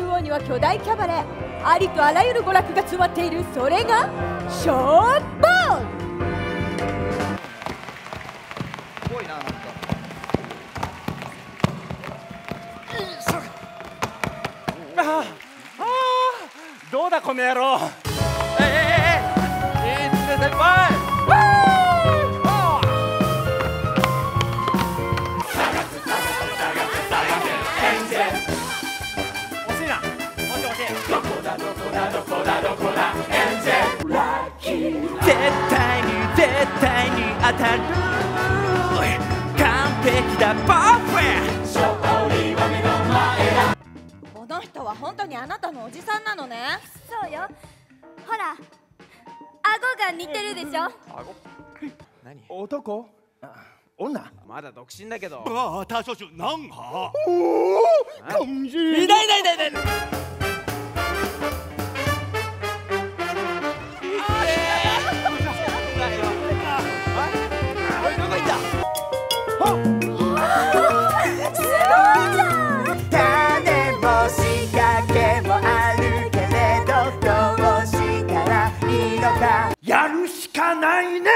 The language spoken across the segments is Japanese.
中央には巨大キャバレー、ありとあらゆる娯楽が詰まっている。それがショーボール。 すごいな、なんか。 どうだこの野郎。 先輩。 惜しいな。惜しい。どこだどこだどこだどこだエンジェル。ラッキー。絶対に当たる。完璧だパーフェクト。勝利は目の前だ。 この人は本当にあなたのおじさんなのね。 そうよ。ほら、顎が似てるでしょ。 顎。何？ 男？女？ まだ独身だけど。 啊，他说是男孩。 同志。 痛い。 やるしかないね。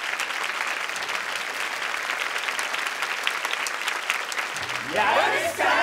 やるしか